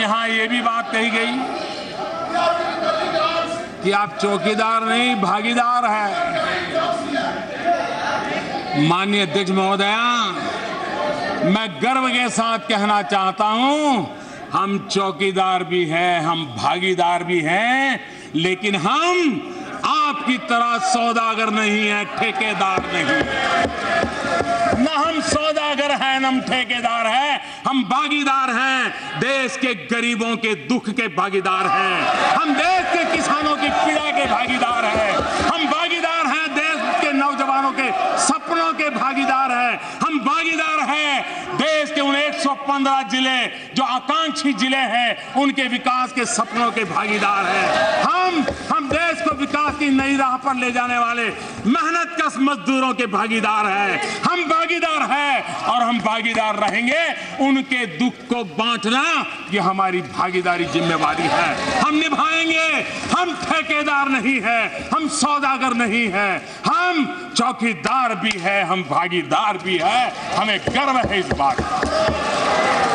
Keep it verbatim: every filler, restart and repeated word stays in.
यहां ये भी बात कही गई कि आप चौकीदार नहीं भागीदार है। माननीय अध्यक्ष महोदया, मैं गर्व के साथ कहना चाहता हूं, हम चौकीदार भी हैं, हम भागीदार भी हैं, लेकिन हम आपकी तरह सौदागर नहीं है, ठेकेदार नहीं। न हम सौदागर हैं, न हम ठेकेदार हैं, हम भागीदार हैं। देश के गरीबों के दुख के भागीदार हैं, हम देश के किसानों की पीड़ा के भागीदार हैं, हम भागीदार हैं देश के नौजवानों के सपनों के भागीदार हैं, हम भागीदार हैं देश के उन एक सौ पंद्रह जिले जो आकांक्षी जिले हैं उनके विकास के सपनों के भागीदार हैं। हम हम देश को विकास की नई राह पर ले जाने वाले मेहनतकश मजदूरों के भागीदार हैं। हम भागीदार हैं और हम भागीदार रहेंगे। उनके दुख को बांटना ये हमारी भागीदारी जिम्मेवारी है, हम निभाएंगे। हम ठेकेदार नहीं है, हम सौदागर नहीं है, हम चौकीदार भी है, हम भागीदार भी है। हमें गर्व है इस बात का।